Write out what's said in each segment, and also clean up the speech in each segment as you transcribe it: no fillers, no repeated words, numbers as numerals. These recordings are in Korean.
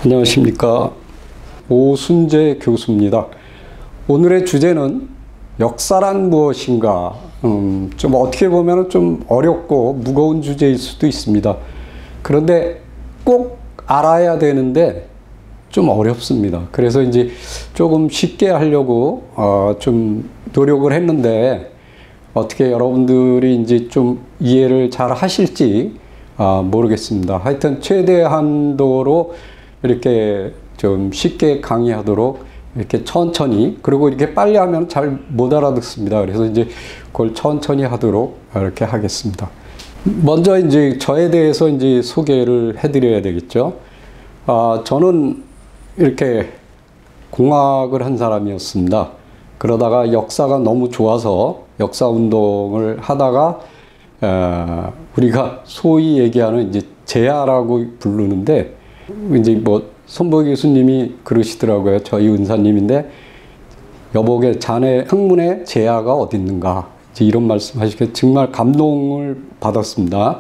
안녕하십니까. 오순재 교수입니다. 오늘의 주제는 역사란 무엇인가. 좀 어떻게 보면 좀 어렵고 무거운 주제일 수도 있습니다. 그런데 꼭 알아야 되는데 좀 어렵습니다. 그래서 이제 조금 쉽게 하려고 좀 노력을 했는데 어떻게 여러분들이 이제 좀 이해를 잘 하실지 모르겠습니다. 하여튼 최대한도로 이렇게 좀 쉽게 강의하도록 이렇게 천천히, 그리고 이렇게 빨리 하면 잘 못 알아듣습니다. 그래서 이제 그걸 천천히 하도록 이렇게 하겠습니다. 먼저 이제 저에 대해서 이제 소개를 해드려야 되겠죠. 저는 이렇게 공학을 한 사람이었습니다. 그러다가 역사가 너무 좋아서 역사 운동을 하다가 우리가 소위 얘기하는 이제 제야라고 부르는데, 이제 뭐 손보기 교수님이 그러시더라고요. 저희 은사님인데, 여보게 자네 학문의 제야가 어디 있는가, 이제 이런 말씀하시고 정말 감동을 받았습니다.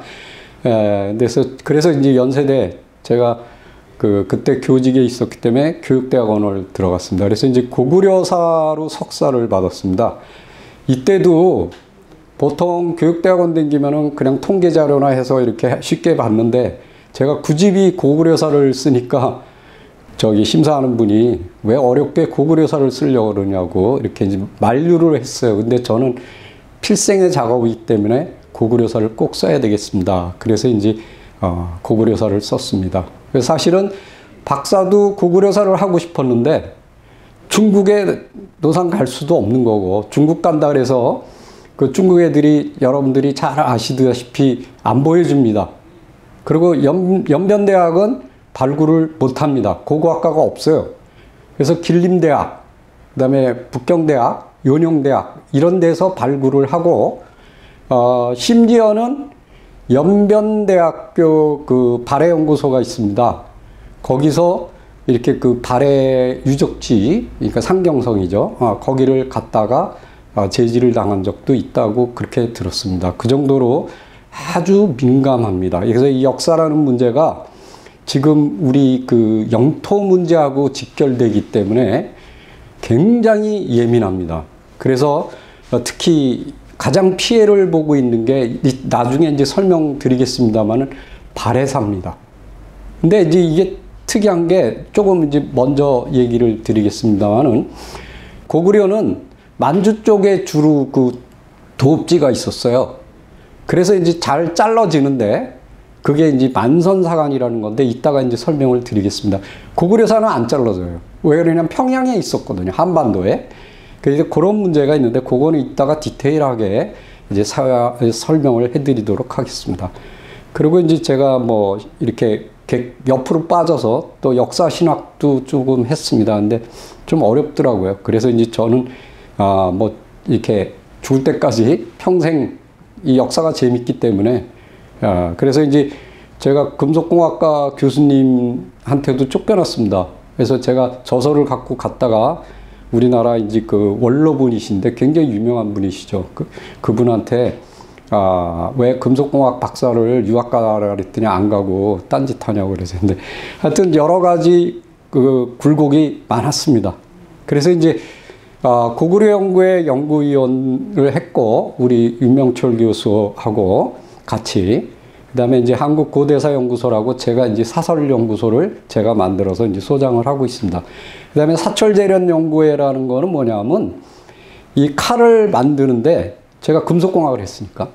그래서 이제 연세대, 제가 그때 교직에 있었기 때문에 교육대학원을 들어갔습니다. 그래서 이제 고구려사로 석사를 받았습니다. 이때도 보통 교육대학원 다니면은 그냥 통계자료나 해서 이렇게 쉽게 봤는데, 제가 굳이 고구려사를 쓰니까 저기 심사하는 분이 왜 어렵게 고구려사를 쓰려고 그러냐고 이렇게 이제 만류를 했어요. 근데 저는 필생의 작업이기 때문에 고구려사를 꼭 써야 되겠습니다. 그래서 이제 고구려사를 썼습니다. 그래서 사실은 박사도 고구려사를 하고 싶었는데 중국에 노상 갈 수도 없는 거고, 중국 간다 그래서 그 중국 애들이 여러분들이 잘 아시다시피 안 보여줍니다. 그리고 연변대학은 발굴을 못합니다. 고고학과가 없어요. 그래서 길림대학, 그 다음에 북경대학, 연용대학 이런 데서 발굴을 하고, 심지어는 연변대학교 그 발해연구소가 있습니다. 거기서 이렇게 그 발해 유적지, 그러니까 상경성이죠. 거기를 갔다가 제지를 당한 적도 있다고 그렇게 들었습니다. 그 정도로 아주 민감합니다. 그래서 이 역사라는 문제가 지금 우리 그 영토 문제하고 직결되기 때문에 굉장히 예민합니다. 그래서 특히 가장 피해를 보고 있는 게 나중에 이제 설명드리겠습니다만은 발해사입니다. 근데 이제 이게 특이한 게 조금 이제 먼저 얘기를 드리겠습니다만은, 고구려는 만주 쪽에 주로 그 도읍지가 있었어요. 그래서 이제 잘 잘라지는데 그게 이제 만선사관이라는 건데 이따가 이제 설명을 드리겠습니다. 고구려사는 안 잘라져요. 왜 그러냐면 평양에 있었거든요. 한반도에. 그래서 그런 문제가 있는데 그거는 이따가 디테일하게 이제 설명을 해드리도록 하겠습니다. 그리고 이제 제가 뭐 이렇게 옆으로 빠져서 또 역사 신학도 조금 했습니다. 근데 좀 어렵더라고요. 그래서 이제 저는 뭐 이렇게 죽을 때까지 평생 이 역사가 재밌기 때문에, 그래서 이제 제가 금속공학과 교수님한테도 쫓겨났습니다. 그래서 제가 저서를 갖고 갔다가 우리나라 이제 그 원로분이신데 굉장히 유명한 분이시죠. 그분한테 왜 금속공학 박사를 유학 가라 그랬더니 안 가고 딴짓 하냐고 그러셨는데, 하여튼 여러 가지 그 굴곡이 많았습니다. 그래서 이제 고구려 연구의 연구위원을 했고, 우리 윤명철 교수하고 같이, 그 다음에 이제 한국고대사연구소라고 제가 이제 사설연구소를 제가 만들어서 이제 소장을 하고 있습니다. 그 다음에 사철재련연구회라는 거는 뭐냐면, 이 칼을 만드는데 제가 금속공학을 했으니까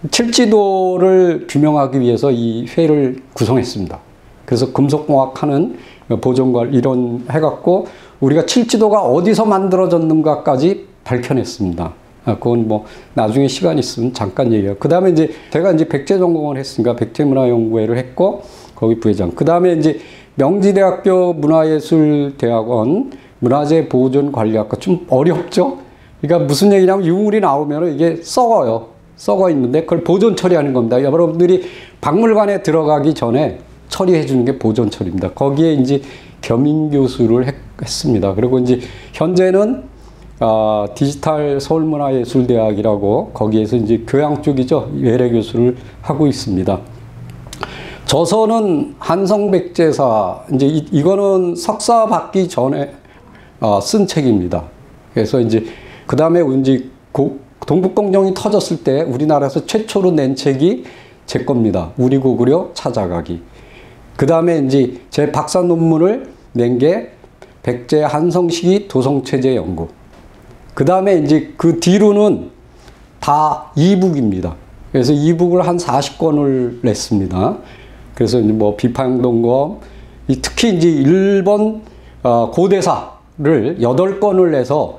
칠지도를 규명하기 위해서 이 회를 구성했습니다. 그래서 금속공학 하는 보존관 이런 해갖고 우리가 칠지도가 어디서 만들어졌는가까지 밝혀냈습니다. 그건 뭐 나중에 시간 있으면 잠깐 얘기해요. 그 다음에 이제 제가 이제 백제전공을 했으니까 백제문화연구회를 했고 거기 부회장. 그 다음에 이제 명지대학교 문화예술대학원 문화재 보존관리학과. 좀 어렵죠? 그러니까 무슨 얘기냐면 유물이 나오면 이게 썩어요. 썩어 있는데 그걸 보존 처리하는 겁니다. 여러분들이 박물관에 들어가기 전에 처리해 주는 게 보존 처리입니다. 거기에 이제 겸임 교수를 했습니다. 그리고 이제 현재는 디지털 서울문화예술대학이라고 거기에서 이제 교양 쪽이죠. 외래 교수를 하고 있습니다. 저서는 한성백제사, 이제 이거는 석사 받기 전에 쓴 책입니다. 그래서 이제 그 다음에 이제 동북공정이 터졌을 때 우리나라에서 최초로 낸 책이 제 겁니다. 우리 고구려 찾아가기. 그 다음에 이제 제 박사 논문을 낸 게 백제 한성시기 도성체제 연구. 그 다음에 이제 그 뒤로는 다 이북입니다. 그래서 이북을 한 40권을 냈습니다. 그래서 이제 뭐 비파용동검, 특히 이제 일본 고대사를 8권을 내서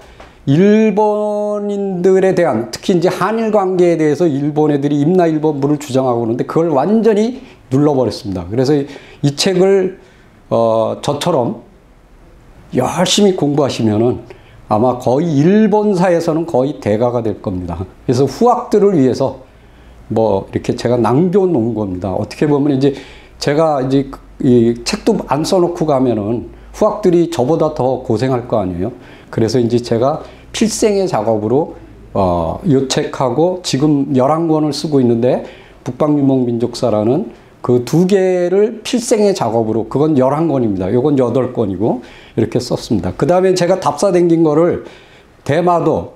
일본인들에 대한, 특히 이제 한일 관계에 대해서 일본 애들이 임나일본부를 주장하고 그러는데 그걸 완전히 눌러버렸습니다. 그래서 이 책을 저처럼 열심히 공부하시면은 아마 거의 일본사에서는 거의 대가가 될 겁니다. 그래서 후학들을 위해서 뭐 이렇게 제가 남겨놓은 겁니다. 어떻게 보면 이제 제가 이제 이 책도 안 써놓고 가면은 후학들이 저보다 더 고생할 거 아니에요. 그래서 이제 제가 필생의 작업으로 이 책하고 지금 11권을 쓰고 있는데 북방유목민족사라는 그 2개를 필생의 작업으로, 그건 11권입니다. 요건 8권이고 이렇게 썼습니다. 그 다음에 제가 답사 댕긴 거를 대마도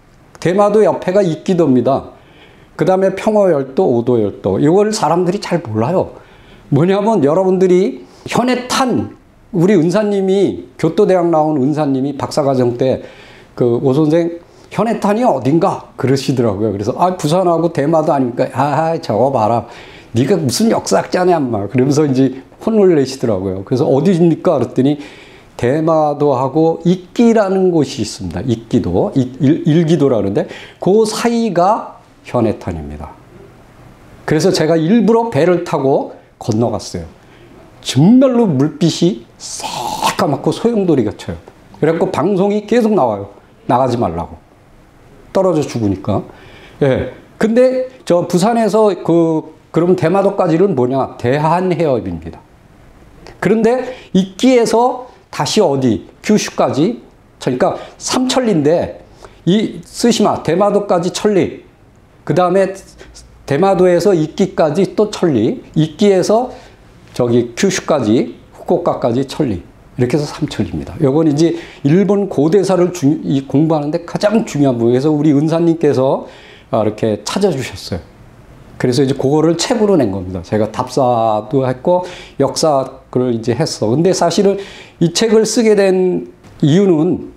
옆에가 이끼도입니다. 그 다음에 평화열도, 오도열도. 이걸 사람들이 잘 몰라요. 뭐냐면 여러분들이 현해탄, 우리 은사님이, 교토대학 나온 은사님이 박사과정 때 그 오 선생 현해탄이 어딘가 그러시더라고요. 그래서 부산하고 대마도 아닙니까? 저거 봐라. 네가 무슨 역사학자냐 막 그러면서 이제 혼을 내시더라고요. 그래서 어디입니까? 그랬더니 대마도하고 이끼라는 곳이 있습니다. 이끼도, 일기도라 그러는데 그 사이가 현해탄입니다. 그래서 제가 일부러 배를 타고 건너갔어요. 정말로 물빛이 새까맣고 소용돌이가 쳐요. 그래갖고 방송이 계속 나와요. 나가지 말라고. 떨어져 죽으니까. 예. 근데 저 부산에서 그럼 대마도까지는 뭐냐? 대한해협입니다. 그런데 이끼에서 다시 어디? 규슈까지. 그러니까 삼천리인데 이 쓰시마 대마도까지 천리. 그 다음에 대마도에서 이끼까지 또 천리. 이끼에서 저기 규슈까지 후쿠오카까지 천리. 이렇게 해서 삼천리입니다. 요건 이제 일본 고대사를 공부하는데 가장 중요한 부분. 그래서 우리 은사님께서 이렇게 찾아주셨어요. 그래서 이제 그거를 책으로 낸 겁니다. 제가 답사도 했고 역사를 이제 했어. 근데 사실은 이 책을 쓰게 된 이유는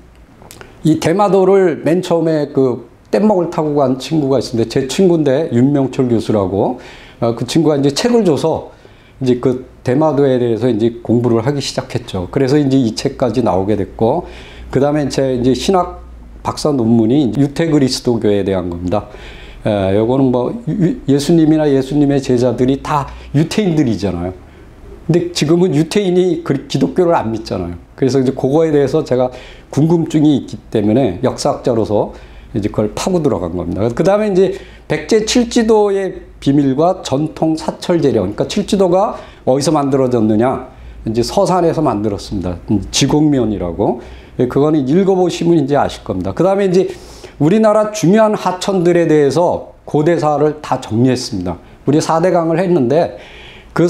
이 대마도를 맨 처음에 그 뗏목을 타고 간 친구가 있는데 제 친구인데 윤명철 교수라고 그 친구가 이제 책을 줘서 이제 그 대마도에 대해서 이제 공부를 하기 시작했죠. 그래서 이제 이 책까지 나오게 됐고, 그 다음에 제 이제 신학 박사 논문이 유태 그리스도교에 대한 겁니다. 요거는 뭐 예수님이나 예수님의 제자들이 다 유태인들이잖아요. 근데 지금은 유태인이 기독교를 안 믿잖아요. 그래서 이제 그거에 대해서 제가 궁금증이 있기 때문에 역사학자로서 이제 그걸 파고 들어간 겁니다. 그 다음에 이제 백제 칠지도의 비밀과 전통 사철 재료. 그러니까 칠지도가 어디서 만들어졌느냐? 이제 서산에서 만들었습니다. 지곡면이라고. 그거는 읽어보시면 이제 아실 겁니다. 그 다음에 이제 우리나라 중요한 하천들에 대해서 고대사를 다 정리했습니다. 우리 4대강을 했는데 그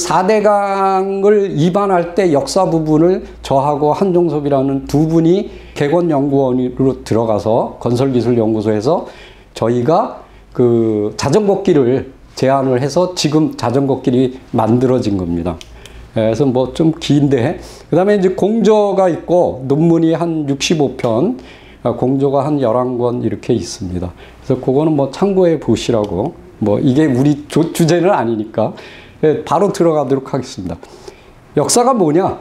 4대강을 입안할 때 역사 부분을 저하고 한종섭이라는 두 분이 객원연구원으로 들어가서 건설기술연구소에서 저희가 그 자전거길을 제안을 해서 지금 자전거길이 만들어진 겁니다. 그래서 뭐 좀 긴데, 그 다음에 이제 공저가 있고 논문이 한 65편, 공저가 한 11권 이렇게 있습니다. 그래서 그거는 뭐 참고해 보시라고, 뭐 이게 우리 주제는 아니니까 바로 들어가도록 하겠습니다. 역사가 뭐냐?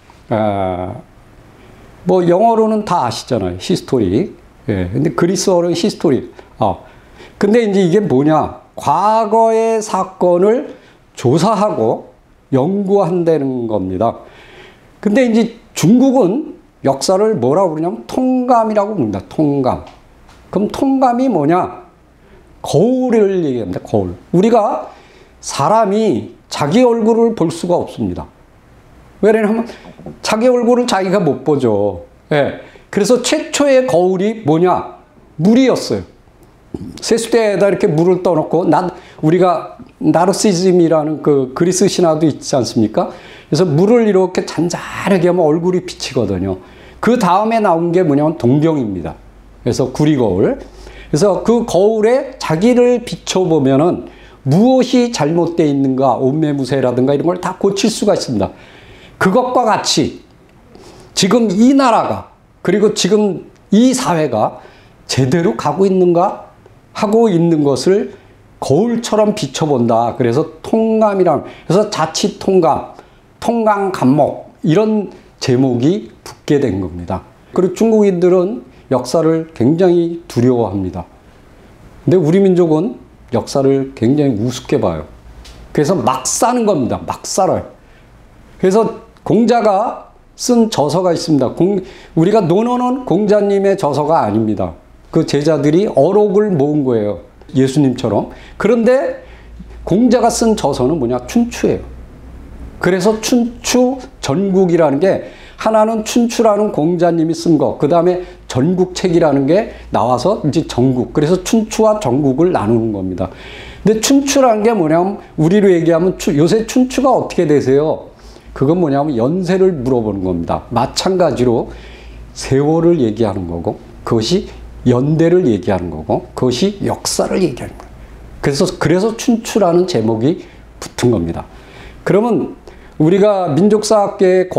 뭐 영어로는 다 아시잖아요. 히스토리. 예. 근데 그리스어로는 히스토리. 근데 이제 이게 뭐냐? 과거의 사건을 조사하고 연구한다는 겁니다. 근데 이제 중국은 역사를 뭐라고 그러냐면 통감이라고 부릅니다. 통감. 그럼 통감이 뭐냐? 거울을 얘기합니다. 거울. 우리가 사람이 자기 얼굴을 볼 수가 없습니다. 왜냐하면 자기 얼굴을 자기가 못 보죠. 예. 그래서 최초의 거울이 뭐냐? 물이었어요. 세수대에다 이렇게 물을 떠놓고 우리가 나르시즘이라는 그 그리스 신화도 있지 않습니까? 그래서 물을 이렇게 잔잔하게 하면 얼굴이 비치거든요. 그 다음에 나온 게 뭐냐면 동경입니다. 그래서 구리거울. 그래서 그 거울에 자기를 비춰보면은 무엇이 잘못되어 있는가, 옷매무새라든가 이런 걸 다 고칠 수가 있습니다. 그것과 같이 지금 이 나라가, 그리고 지금 이 사회가 제대로 가고 있는가 하고 있는 것을 거울처럼 비춰본다. 그래서 통감이란, 그래서 자치통감, 통감감목, 이런 제목이 붙게 된 겁니다. 그리고 중국인들은 역사를 굉장히 두려워합니다. 근데 우리 민족은 역사를 굉장히 우습게 봐요. 그래서 막 사는 겁니다. 막 살아요. 그래서 공자가 쓴 저서가 있습니다. 우리가 논어는 공자님의 저서가 아닙니다. 그 제자들이 어록을 모은 거예요. 예수님처럼. 그런데 공자가 쓴 저서는 뭐냐? 춘추예요. 그래서 춘추 전국이라는 게, 하나는 춘추라는 공자님이 쓴 거, 그 다음에 전국책이라는 게 나와서 이제 전국. 그래서 춘추와 전국을 나누는 겁니다. 근데 춘추라는 게 뭐냐면, 우리로 얘기하면 요새 춘추가 어떻게 되세요? 그건 뭐냐면 연세를 물어보는 겁니다. 마찬가지로 세월을 얘기하는 거고, 그것이 연대를 얘기하는 거고, 그것이 역사를 얘기하는 거예요. 그래서 춘추라는 제목이 붙은 겁니다. 그러면 우리가 민족사학계의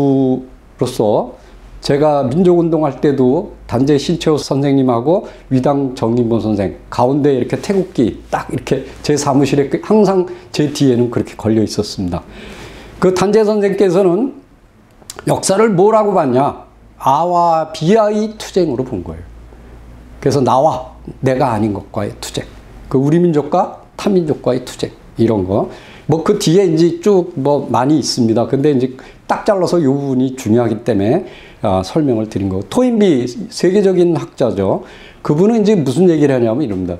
거두로서, 제가 민족운동할 때도 단재 신채호 선생님하고 위당 정인보 선생 가운데 이렇게 태극기 딱 이렇게 제 사무실에 항상 제 뒤에는 그렇게 걸려 있었습니다. 그 단재 선생께서는 역사를 뭐라고 봤냐? 아와 비아의 투쟁으로 본 거예요. 그래서 나와 내가 아닌 것과의 투쟁, 그 우리 민족과 타민족과의 투쟁, 이런 거. 뭐 그 뒤에 이제 쭉 뭐 많이 있습니다. 근데 이제 딱 잘라서 이 부분이 중요하기 때문에 설명을 드린 거고. 토인비 세계적인 학자죠. 그분은 이제 무슨 얘기를 하냐면 이럽니다.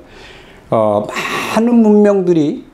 많은 문명들이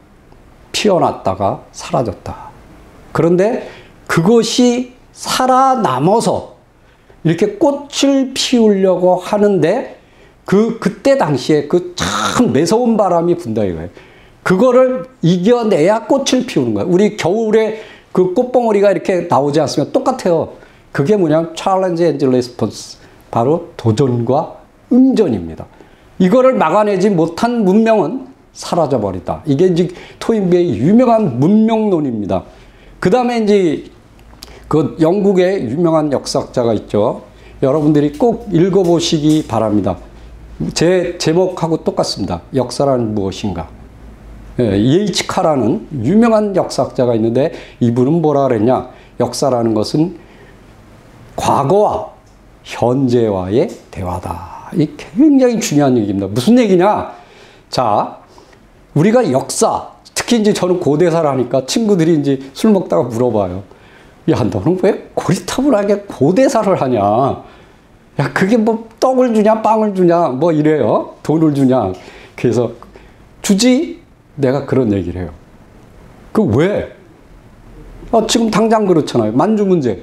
피어났다가 사라졌다. 그런데 그것이 살아남아서 이렇게 꽃을 피우려고 하는데 그때 당시에 그 참 매서운 바람이 분다 이거예요. 그거를 이겨내야 꽃을 피우는 거예요. 우리 겨울에 그 꽃봉오리가 이렇게 나오지 않습니까? 똑같아요. 그게 뭐냐면 challenge and response. 바로 도전과 응전입니다. 이거를 막아내지 못한 문명은 사라져버리다. 이게 이제 토인비의 유명한 문명론입니다. 그 다음에 이제 그 영국의 유명한 역사학자가 있죠. 여러분들이 꼭 읽어보시기 바랍니다. 제 제목하고 똑같습니다. 역사란 무엇인가. 예이치 카라는 유명한 역사학자가 있는데, 이분은 뭐라 그랬냐? 역사라는 것은 과거와 현재와의 대화다. 이 굉장히 중요한 얘기입니다. 무슨 얘기냐? 자, 우리가 역사, 특히 이제 저는 고대사를 하니까 친구들이 이제 술 먹다가 물어봐요. 야, 너는 왜 고리타분하게 고대사를 하냐? 야, 그게 뭐 떡을 주냐, 빵을 주냐, 뭐 이래요. 돈을 주냐. 그래서 주지? 내가 그런 얘기를 해요. 그 왜? 지금 당장 그렇잖아요. 만주 문제.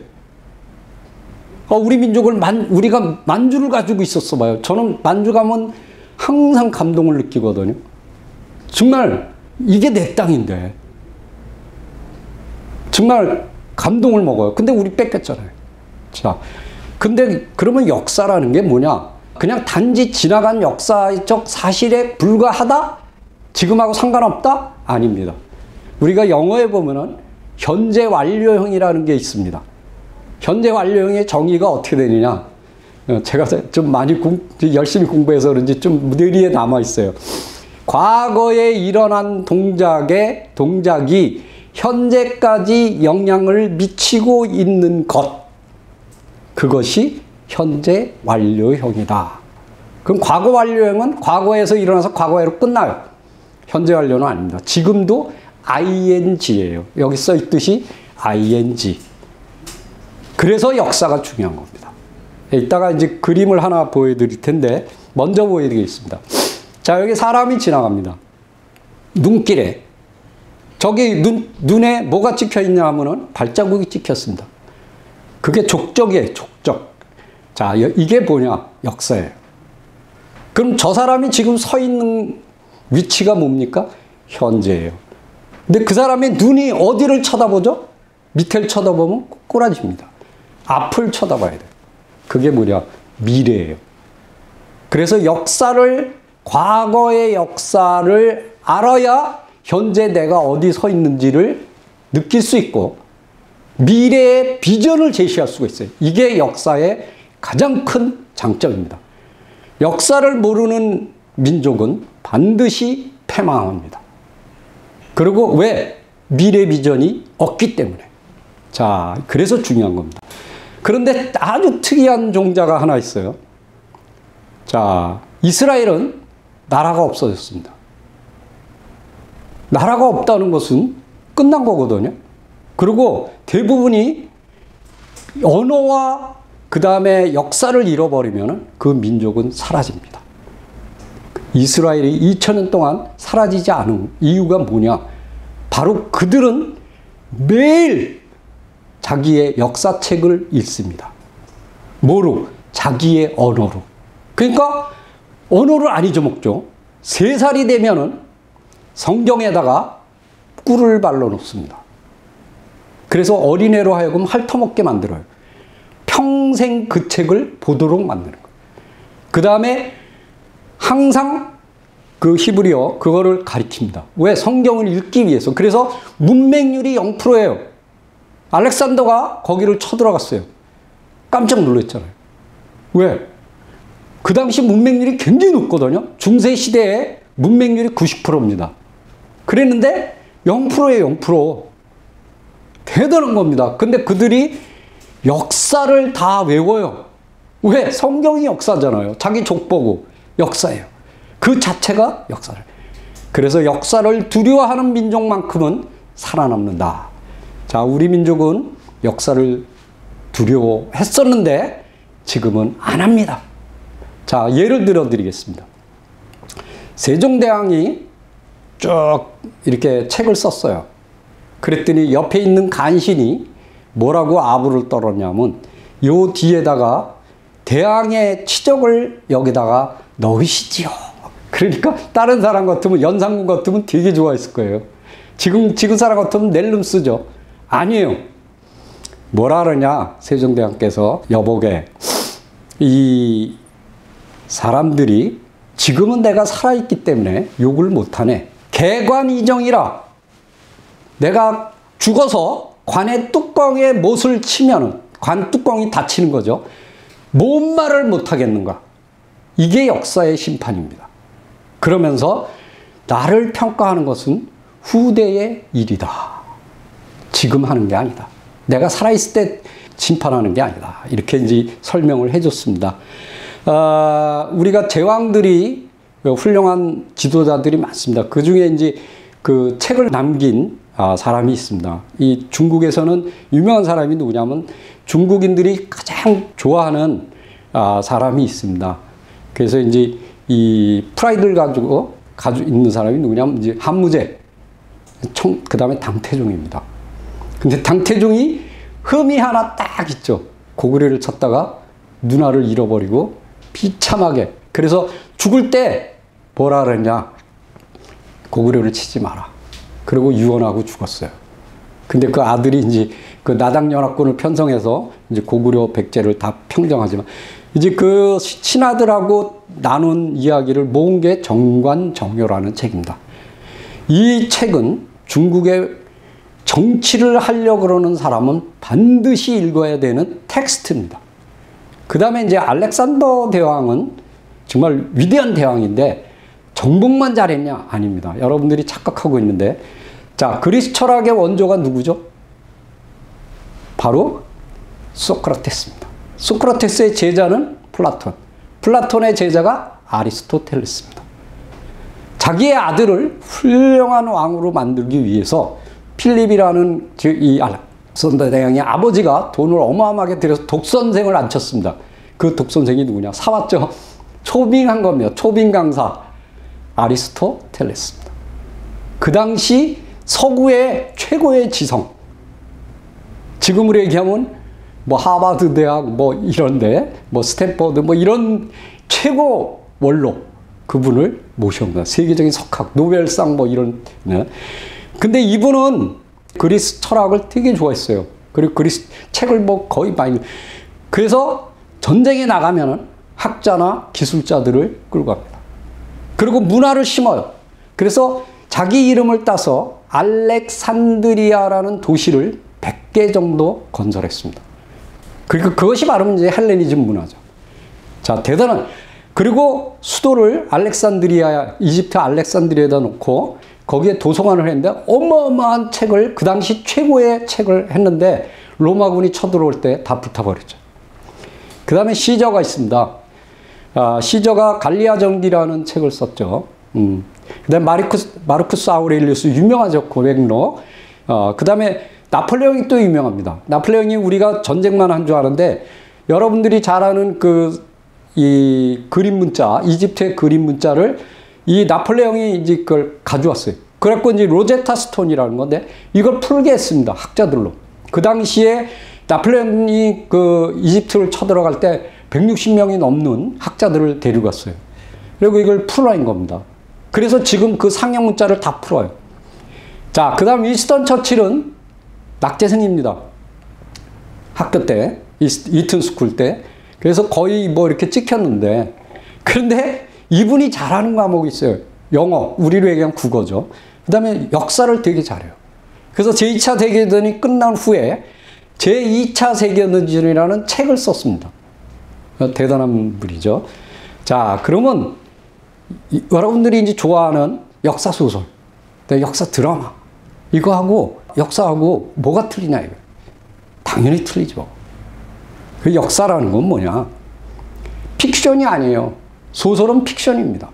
우리 민족을 우리가 만주를 가지고 있었어 봐요. 저는 만주 가면 항상 감동을 느끼거든요. 정말 이게 내 땅인데. 정말 감동을 먹어요. 근데 우리 뺏겼잖아요. 자, 근데 그러면 역사라는 게 뭐냐? 그냥 단지 지나간 역사적 사실에 불과하다? 지금하고 상관없다? 아닙니다. 우리가 영어에 보면은 현재 완료형이라는 게 있습니다. 현재 완료형의 정의가 어떻게 되느냐? 제가 좀 많이 열심히 공부해서 그런지 좀 뇌리에 남아 있어요. 과거에 일어난 동작이 현재까지 영향을 미치고 있는 것. 그것이 현재 완료형이다. 그럼 과거 완료형은 과거에서 일어나서 과거로 끝나요. 현재 완료는 아닙니다. 지금도 ing예요. 여기 써 있듯이 ing. 그래서 역사가 중요한 겁니다. 이따가 이제 그림을 하나 보여드릴 텐데, 먼저 보여드리겠습니다. 자, 여기 사람이 지나갑니다. 눈길에. 저기 눈에 뭐가 찍혀 있냐 하면은 발자국이 찍혔습니다. 그게 족적이에요, 족적. 자, 이게 뭐냐? 역사예요. 그럼 저 사람이 지금 서 있는 위치가 뭡니까? 현재예요. 근데 그 사람의 눈이 어디를 쳐다보죠? 밑을 쳐다보면 꼬라집니다. 앞을 쳐다봐야 돼요. 그게 뭐냐? 미래예요. 그래서 과거의 역사를 알아야 현재 내가 어디 서 있는지를 느낄 수 있고 미래의 비전을 제시할 수가 있어요. 이게 역사의 가장 큰 장점입니다. 역사를 모르는 민족은 반드시 패망합니다. 그리고 왜? 미래 비전이 없기 때문에. 자, 그래서 중요한 겁니다. 그런데 아주 특이한 종자가 하나 있어요. 자, 이스라엘은 나라가 없어졌습니다. 나라가 없다는 것은 끝난 거거든요. 그리고 대부분이 언어와 그 다음에 역사를 잃어버리면 그 민족은 사라집니다. 이스라엘이 2000년 동안 사라지지 않은 이유가 뭐냐? 바로 그들은 매일 자기의 역사책을 읽습니다. 뭐로? 자기의 언어로. 그러니까 언어를 안 잊어먹죠. 3살이 되면은 성경에다가 꿀을 발라 놓습니다. 그래서 어린애로 하여금 핥아먹게 만들어요. 평생 그 책을 보도록 만드는 거예요. 그 다음에 항상 그 히브리어 그거를 가리킵니다. 왜? 성경을 읽기 위해서. 그래서 문맹률이 0%예요. 알렉산더가 거기를 쳐들어갔어요. 깜짝 놀랐잖아요. 왜? 그 당시 문맹률이 굉장히 높거든요. 중세 시대에 문맹률이 90%입니다. 그랬는데 0%예요, 0%. 대단한 겁니다. 근데 그들이 역사를 다 외워요. 왜? 성경이 역사잖아요. 자기 족보고 역사예요. 그 자체가 역사를. 그래서 역사를 두려워하는 민족만큼은 살아남는다. 자, 우리 민족은 역사를 두려워했었는데 지금은 안 합니다. 자, 예를 들어 드리겠습니다. 세종대왕이 쭉 이렇게 책을 썼어요. 그랬더니 옆에 있는 간신이 뭐라고 아부를 떨었냐면 요 뒤에다가 대왕의 치적을 여기다가 넣으시지요. 그러니까 다른 사람 같으면 연산군 같으면 되게 좋아했을 거예요. 지금 사람 같으면 낼름 쓰죠. 아니에요. 뭐라 그러냐? 세종대왕께서 여보게 이 사람들이 지금은 내가 살아있기 때문에 욕을 못하네. 개관이정이라. 내가 죽어서 관의 뚜껑에 못을 치면은 관 뚜껑이 닫히는 거죠. 뭔 말을 못하겠는가. 이게 역사의 심판입니다. 그러면서 나를 평가하는 것은 후대의 일이다. 지금 하는 게 아니다. 내가 살아있을 때 심판하는 게 아니다. 이렇게 이제 설명을 해줬습니다. 우리가 제왕들이 훌륭한 지도자들이 많습니다. 그 중에 이제 그 책을 남긴 사람이 있습니다. 이 중국에서는 유명한 사람이 누구냐면 중국인들이 가장 좋아하는 사람이 있습니다. 그래서 이제 이 프라이드를 가지고 있는 사람이 누구냐면 이제 한무제, 그 다음에 당태종입니다. 근데 당태종이 흠이 하나 딱 있죠. 고구려를 쳤다가 누나를 잃어버리고 비참하게. 그래서 죽을 때 뭐라 그랬냐. 고구려를 치지 마라. 그리고 유언하고 죽었어요. 근데 그 아들이 이제 그 나당연합군을 편성해서 이제 고구려 백제를 다 평정하지만 이제 그 친아들하고 나눈 이야기를 모은 게 정관정요라는 책입니다. 이 책은 중국의 정치를 하려고 그러는 사람은 반드시 읽어야 되는 텍스트입니다. 그 다음에 이제 알렉산더 대왕은 정말 위대한 대왕인데 정복만 잘했냐? 아닙니다. 여러분들이 착각하고 있는데, 자, 그리스 철학의 원조가 누구죠? 바로 소크라테스입니다. 소크라테스의 제자는 플라톤. 플라톤의 제자가 아리스토텔레스입니다. 자기의 아들을 훌륭한 왕으로 만들기 위해서 필립이라는 이 알렉산더 대왕의 아버지가 돈을 어마어마하게 들여서 독선생을 앉혔습니다. 그 독선생이 누구냐? 사왔죠. 초빙한 겁니다. 초빙 강사. 아리스토텔레스입니다. 그 당시 서구의 최고의 지성. 지금으로 얘기하면 뭐 하버드 대학 뭐 이런데 뭐 스탠퍼드 뭐 이런 최고 원로 그분을 모셔옵니다. 세계적인 석학, 노벨상 뭐 이런. 네. 근데 이분은 그리스 철학을 되게 좋아했어요. 그리고 그리스 책을 뭐 거의 많이. 그래서 전쟁에 나가면은 학자나 기술자들을 끌고 갑니다. 그리고 문화를 심어요. 그래서 자기 이름을 따서 알렉산드리아라는 도시를 100개 정도 건설했습니다. 그러니까 그것이 바로 이제 헬레니즘 문화죠. 자, 대단한. 그리고 수도를 알렉산드리아, 이집트 알렉산드리아에다 놓고 거기에 도서관을 했는데 어마어마한 책을, 그 당시 최고의 책을 했는데 로마군이 쳐들어올 때 다 불타버렸죠. 그 다음에 시저가 있습니다. 시저가 갈리아 전기라는 책을 썼죠. 그 다음에 마르쿠스 아우렐리우스 유명하죠. 고백로. 그 다음에 나폴레옹이 또 유명합니다. 나폴레옹이 우리가 전쟁만 한 줄 아는데 여러분들이 잘 아는 이 그림 문자, 이집트의 그림 문자를 이 나폴레옹이 이제 그걸 가져왔어요. 그래갖고 이제 로제타 스톤이라는 건데 이걸 풀게 했습니다. 학자들로. 그 당시에 나폴레옹이 이집트를 쳐들어갈 때 160명이 넘는 학자들을 데리고 갔어요. 그리고 이걸 풀어낸 겁니다. 그래서 지금 그 상형 문자를 다 풀어요. 자, 그 다음 윈스턴 처칠은 낙제생입니다. 학교 때, 이튼 스쿨 때. 그래서 거의 뭐 이렇게 찍혔는데, 그런데 이분이 잘하는 과목이 있어요. 영어, 우리로 얘기하면 국어죠. 그 다음에 역사를 되게 잘해요. 그래서 제2차 세계대전이 끝난 후에 제2차 세계대전이라는 책을 썼습니다. 대단한 분이죠. 자, 그러면 여러분들이 이제 좋아하는 역사 소설, 역사 드라마, 이거하고 역사하고 뭐가 틀리냐 이거. 당연히 틀리죠. 그 역사라는 건 뭐냐? 픽션이 아니에요. 소설은 픽션입니다.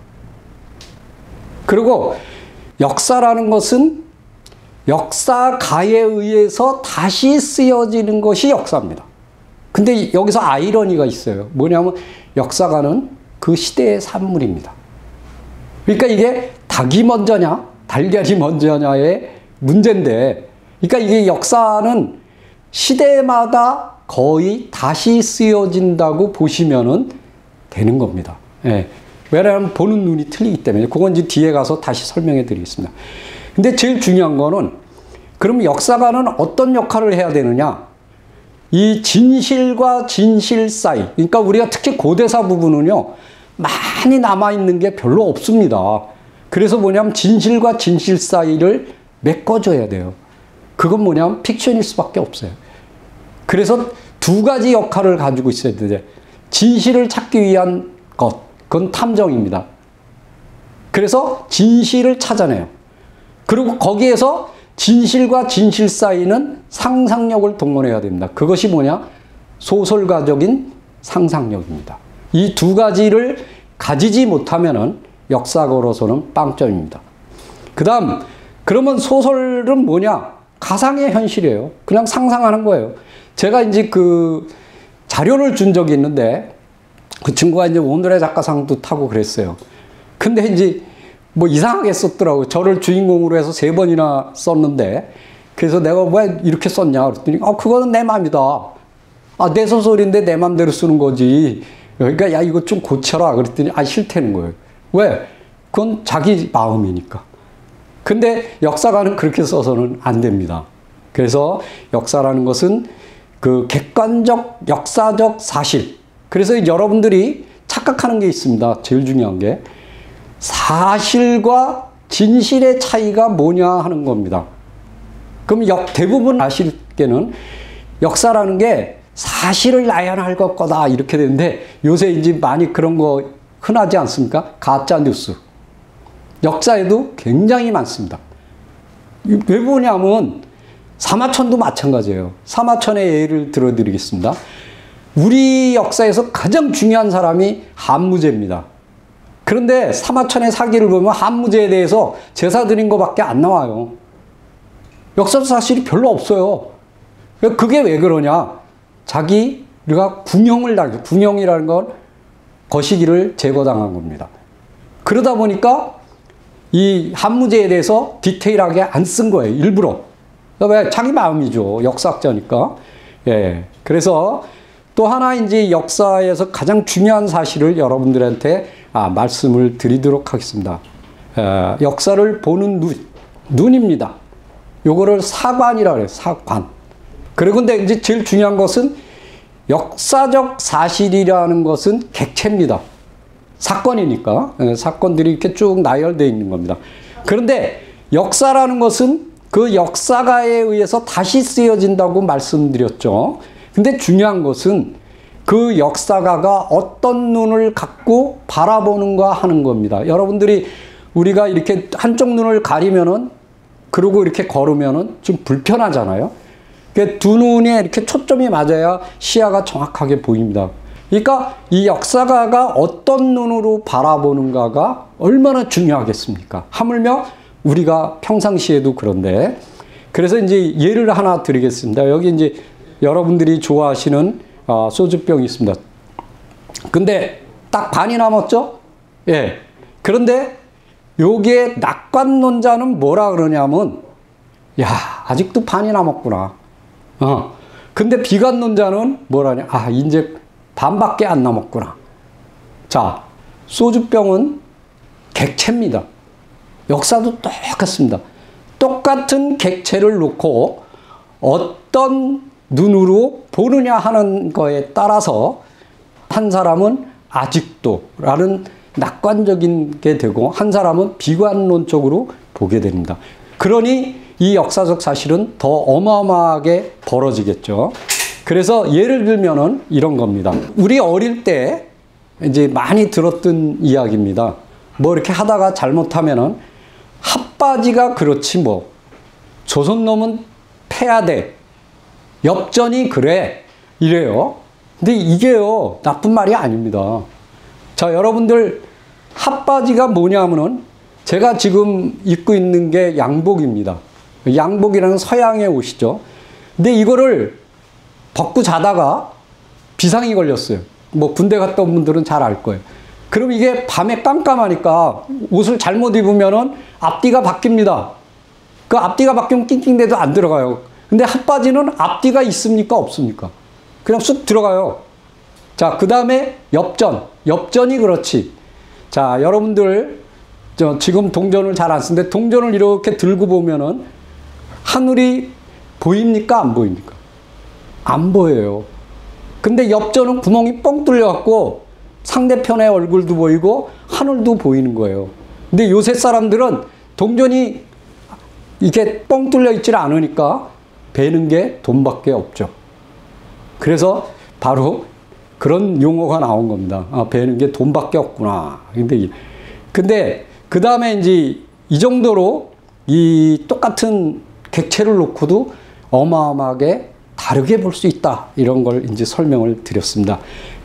그리고 역사라는 것은 역사가에 의해서 다시 쓰여지는 것이 역사입니다. 근데 여기서 아이러니가 있어요. 뭐냐면 역사가는 그 시대의 산물입니다. 그러니까 이게 닭이 먼저냐, 달걀이 먼저냐의 문제인데, 그러니까 이게 역사는 시대마다 거의 다시 쓰여진다고 보시면은 되는 겁니다. 예. 왜냐하면 보는 눈이 틀리기 때문에. 그건 이제 뒤에 가서 다시 설명해 드리겠습니다. 근데 제일 중요한 거는, 그럼 역사가는 어떤 역할을 해야 되느냐? 이 진실과 진실 사이, 그러니까 우리가 특히 고대사 부분은요, 많이 남아있는 게 별로 없습니다. 그래서 뭐냐면 진실과 진실 사이를 메꿔줘야 돼요. 그건 뭐냐면 픽션일 수밖에 없어요. 그래서 두 가지 역할을 가지고 있어야 되는데, 진실을 찾기 위한 것, 그건 탐정입니다. 그래서 진실을 찾아내요. 그리고 거기에서 진실과 진실 사이는 상상력을 동원해야 됩니다. 그것이 뭐냐? 소설가적인 상상력입니다. 이 두 가지를 가지지 못하면은 역사가로서는 빵점입니다. 그 다음, 그러면 소설은 뭐냐? 가상의 현실이에요. 그냥 상상하는 거예요. 제가 이제 자료를 준 적이 있는데, 그 친구가 이제 오늘의 작가상도 타고 그랬어요. 근데 이제 뭐 이상하게 썼더라고요. 저를 주인공으로 해서 3번이나 썼는데, 그래서 내가 왜 이렇게 썼냐 그랬더니, 그거는 내 맘이다. 내 소설인데 내 맘대로 쓰는 거지. 그러니까 야, 이거 좀 고쳐라 그랬더니 싫다는 거예요. 왜? 그건 자기 마음이니까. 근데 역사가는 그렇게 써서는 안 됩니다. 그래서 역사라는 것은 그 객관적 역사적 사실. 그래서 여러분들이 착각하는 게 있습니다. 제일 중요한 게 사실과 진실의 차이가 뭐냐 하는 겁니다. 그럼 대부분 아실 때는 역사라는 게 사실을 나열할 것 거다 이렇게 되는데, 요새 이제 많이 그런 거 흔하지 않습니까? 가짜 뉴스. 역사에도 굉장히 많습니다. 왜 보냐면 사마천도 마찬가지예요. 사마천의 예를 들어드리겠습니다. 우리 역사에서 가장 중요한 사람이 한무제입니다. 그런데 사마천의 사기를 보면 한무제에 대해서 제사 드린 것밖에 안 나와요. 역사 사실이 별로 없어요. 그게 왜 그러냐? 자기가 궁형을 당해. 궁형이라는 건 거시기를 제거당한 겁니다. 그러다 보니까 이 한무제에 대해서 디테일하게 안 쓴 거예요. 일부러. 왜? 자기 마음이죠. 역사학자니까. 예. 그래서 또 하나 이제 역사에서 가장 중요한 사실을 여러분들한테 말씀을 드리도록 하겠습니다. 역사를 보는 눈입니다. 요거를 사관이라고 해요. 사관. 그리고 근데 이제 제일 중요한 것은 역사적 사실이라는 것은 객체입니다. 사건이니까. 사건들이 이렇게 쭉 나열되어 있는 겁니다. 그런데 역사라는 것은 그 역사가에 의해서 다시 쓰여진다고 말씀드렸죠. 근데 중요한 것은 그 역사가가 어떤 눈을 갖고 바라보는가 하는 겁니다. 여러분들이 우리가 이렇게 한쪽 눈을 가리면은, 그러고 이렇게 걸으면은 좀 불편하잖아요. 두 눈에 이렇게 초점이 맞아야 시야가 정확하게 보입니다. 그러니까 이 역사가가 어떤 눈으로 바라보는가가 얼마나 중요하겠습니까? 하물며 우리가 평상시에도 그런데. 그래서 이제 예를 하나 드리겠습니다. 여기 이제 여러분들이 좋아하시는 소주병이 있습니다. 근데 딱 반이 남았죠? 예. 그런데 요게 낙관론자는 뭐라 그러냐면, 야, 아직도 반이 남았구나. 근데 비관론자는 뭐라냐? 이제 반밖에 안 남았구나. 자, 소주병은 객체입니다. 역사도 똑같습니다. 똑같은 객체를 놓고 어떤 눈으로 보느냐 하는 거에 따라서 한 사람은 아직도 라는 낙관적인 게 되고 한 사람은 비관론적으로 보게 됩니다. 그러니 이 역사적 사실은 더 어마어마하게 벌어지겠죠. 그래서 예를 들면은 이런 겁니다. 우리 어릴 때 이제 많이 들었던 이야기입니다. 뭐 이렇게 하다가 잘못하면은 핫바지가 그렇지 뭐, 조선놈은 패야 돼, 엽전이 그래, 이래요. 근데 이게요, 나쁜 말이 아닙니다. 자, 여러분들 핫바지가 뭐냐면은 제가 지금 입고 있는 게 양복입니다. 양복이라는 서양의 옷이죠. 근데 이거를 벗고 자다가 비상이 걸렸어요. 뭐 군대 갔다 온 분들은 잘 알 거예요. 그럼 이게 밤에 깜깜하니까 옷을 잘못 입으면은 앞뒤가 바뀝니다. 그 앞뒤가 바뀌면 낑낑대도 안 들어가요. 근데 핫바지는 앞뒤가 있습니까? 없습니까? 그냥 쑥 들어가요. 자, 그 다음에 엽전. 엽전이 그렇지. 자, 여러분들 지금 동전을 잘 안 쓰는데 동전을 이렇게 들고 보면은 하늘이 보입니까? 안 보입니까? 안 보여요. 근데 엽전은 구멍이 뻥 뚫려갖고 상대편의 얼굴도 보이고 하늘도 보이는 거예요. 근데 요새 사람들은 동전이 이렇게 뻥 뚫려 있질 않으니까 베는 게 돈밖에 없죠. 그래서 바로 그런 용어가 나온 겁니다. 베는 게 돈밖에 없구나. 근데 그 다음에 이제 이 정도로 이 똑같은 객체를 놓고도 어마어마하게 다르게 볼 수 있다. 이런 걸 이제 설명을 드렸습니다.